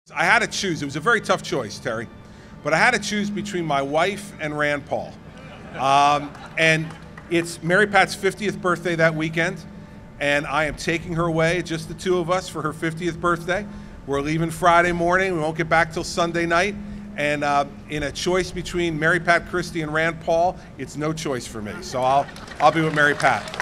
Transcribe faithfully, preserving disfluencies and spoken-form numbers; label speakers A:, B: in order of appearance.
A: I had to choose. It was a very tough choice, Terry. But I had to choose between my wife and Rand Paul. Um, and it's Mary Pat's fiftieth birthday that weekend, and I am taking her away, just the two of us, for her fiftieth birthday. We're leaving Friday morning. We won't get back till Sunday night. And uh, in a choice between Mary Pat Christie and Rand Paul, it's no choice for me. So I'll, I'll be with Mary Pat.